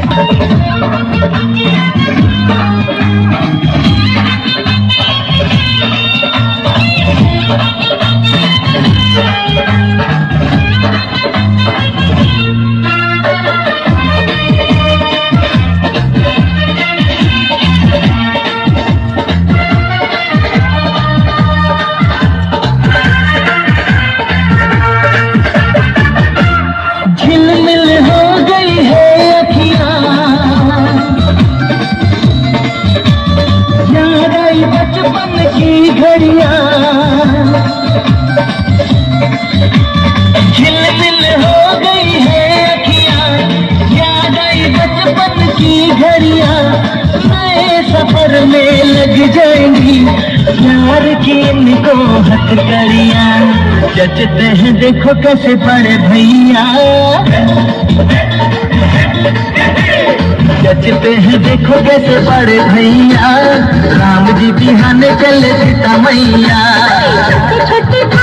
झिलमिल हो गई है अखियां, याद आई बचपन की घड़ियां, नए सफर में लग जाएंगी प्यार की इनको हथकड़ियां। जचते हैं देखो कैसे बड़े भैया, जचते हैं देखो कैसे बड़े भैया, राम जी बिहाने चले सीता मैया।